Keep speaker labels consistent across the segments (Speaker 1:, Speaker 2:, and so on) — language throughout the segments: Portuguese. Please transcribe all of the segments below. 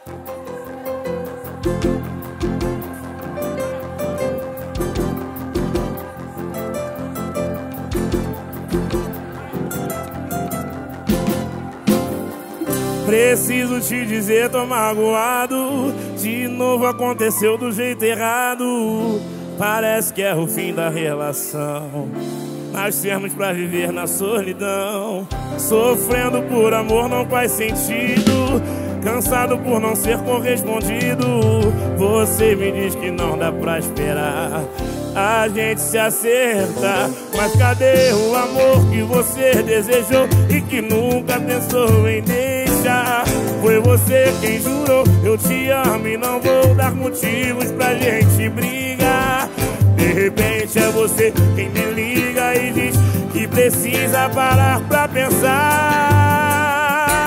Speaker 1: Preciso te dizer, tô magoado. De novo aconteceu do jeito errado. Parece que é o fim da relação. Nascemos pra viver na solidão. Sofrendo por amor não faz sentido. Cansado por não ser correspondido. Você me diz que não dá pra esperar a gente se acerta. Mas cadê o amor que você desejou e que nunca pensou em deixar? Foi você quem jurou, eu te amo e não vou dar motivos pra gente brigar. De repente é você quem me liga e diz que precisa parar pra pensar.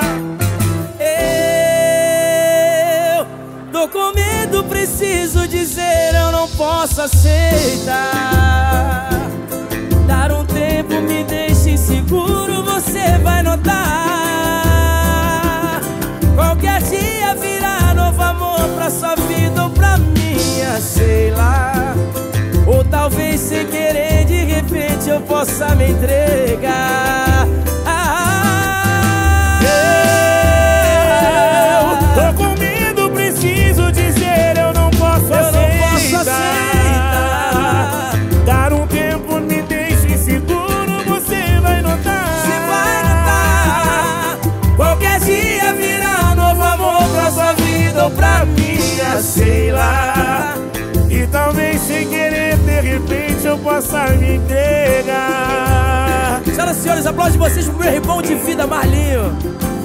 Speaker 2: Eu tô com medo, preciso dizer, eu não posso aceitar. Dar um tempo me deixa inseguro, você vai notar. Qualquer dia virá novo amor pra sua vida ou pra minha, sei lá. Ou talvez sem querer, de repente eu possa me entregar.
Speaker 1: Eu tô com medo, preciso dizer, eu não posso aceitar. Dar um tempo me deixa inseguro, você vai notar.
Speaker 2: Você vai notar. Qualquer dia virá novo amor pra sua vida ou pra minha, sei lá.
Speaker 1: E talvez sem querer, de repente eu possa me entregar.
Speaker 2: Senhoras e senhores, aplaude vocês pro meu irmão de vida, Marlinho.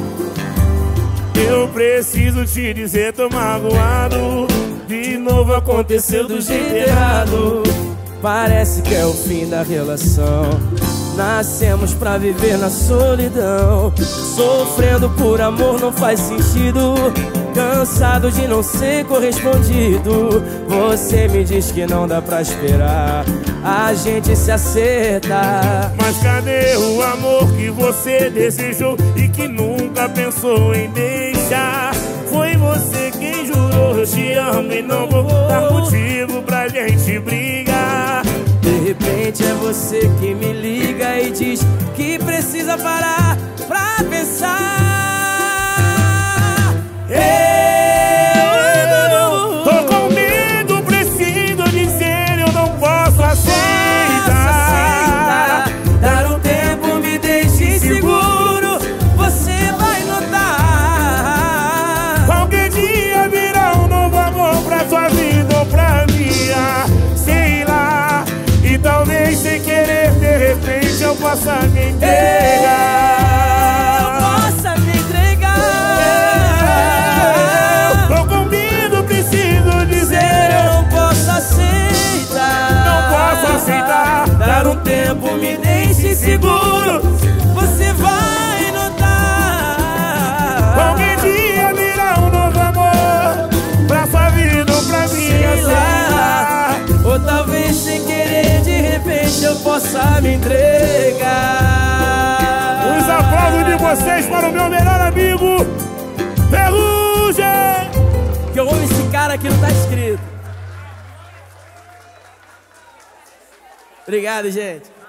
Speaker 1: Eu preciso te dizer, tô magoado. De novo aconteceu do jeito errado.
Speaker 2: Parece que é o fim da relação. Nascemos pra viver na solidão. Sofrendo por amor não faz sentido. Cansado de não ser correspondido. Você me diz que não dá pra esperar a gente se acerta.
Speaker 1: Mas cadê o amor que você desejou e que nunca pensou em deixar? Foi você quem jurou, eu te amo e não vou dar motivo pra gente brigar.
Speaker 2: De repente é você que me liga e diz que precisa parar pra pensar.
Speaker 1: Eu tô com medo, preciso dizer, eu não posso aceitar.
Speaker 2: Dar um tempo me deixa inseguro, você vai notar.
Speaker 1: Qualquer dia virá um novo amor pra sua vida ou pra minha, sei lá. E talvez sem querer, de repente eu possa me entregar.
Speaker 2: Dar um tempo me deixe inseguro, você vai notar.
Speaker 1: Qualquer dia virá um novo amor pra sua vida ou pra minha, sei lá.
Speaker 2: Ou talvez sem querer, de repente eu possa me entregar.
Speaker 1: Os aplausos de vocês para o meu melhor amigo Ferrugem.
Speaker 2: Que eu amo esse cara que não tá escrito. Obrigado, gente.